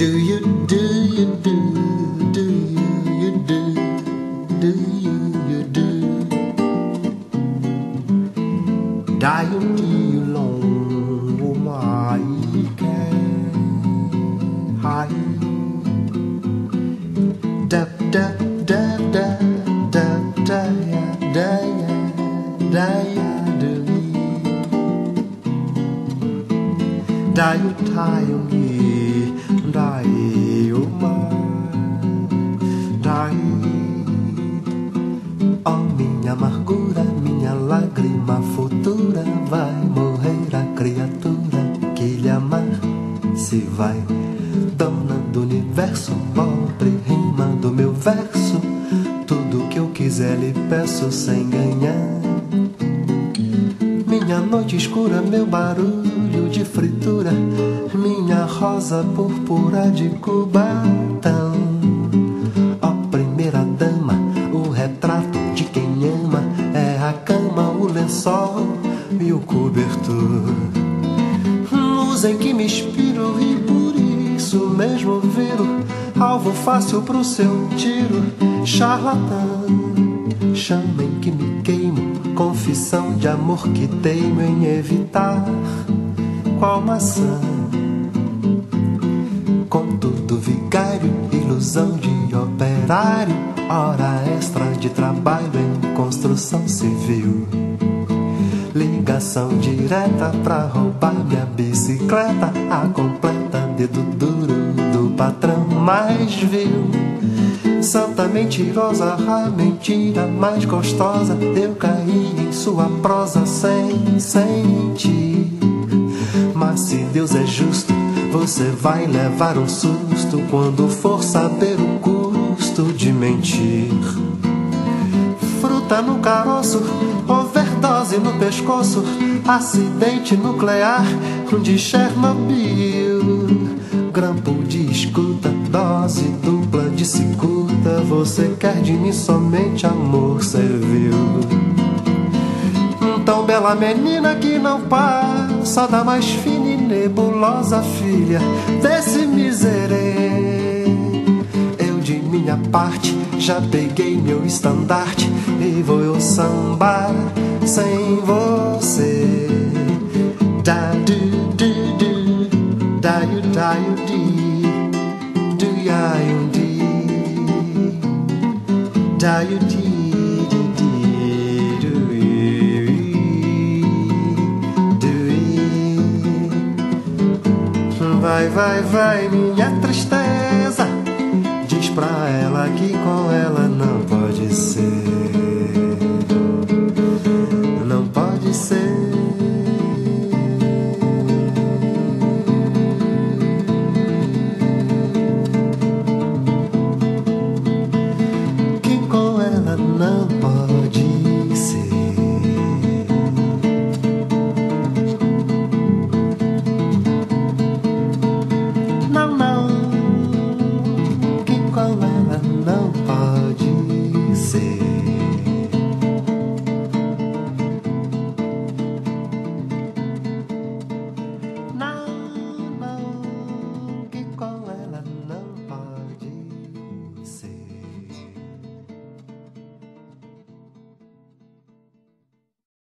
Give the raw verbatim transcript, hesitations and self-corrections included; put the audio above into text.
Do you, do you, do, do you, you do, do you, you do. Dai un dia longo, mai que hai. Da da da da da da ya da ya da ya do. Dai o tai o mi, dai o ma, dai. Oh minha amargura, minha lágrima futura, vai morrer a criatura que lhe amar se vai. Dona do universo, pobre rima do meu verso, tudo que eu quiser lhe peço sem ganhar. Minha noite escura, meu barulho de fritura, minha rosa púrpura de Cubatão. Ó primeira dama, o retrato de quem ama é a cama, o lençol e o cobertor. Luz em que me inspiro e por isso mesmo viro alvo fácil pro seu tiro, charlatão. Chama em que me queimo, confissão de amor que teimo em evitar, qual maçã. Conto do vigário, ilusão de operário, hora extra de trabalho em construção civil. Ligação direta pra roubar minha bicicleta, a completa dedo duro do patrão mais vil. Santa mentirosa, a mentira mais gostosa, eu caí em sua prosa sem sentir. Mas se Deus é justo, você vai levar um susto quando for saber o custo de mentir. Fruta no caroço, overdose no pescoço, acidente nuclear de Chernobyl. Grampo de escuta, dose dupla de cicuta, você quer de mim somente amor servil. Tão bela menina que não passa da mais fina e nebulosa filha desse miserê. Eu de minha parte já peguei meu estandarte e vou eu sambar sem você. Da du du du, da you da you di, do ya you di, da you di. Vai, vai, vai, minha tristeza, diz pra ela que com ela não pode.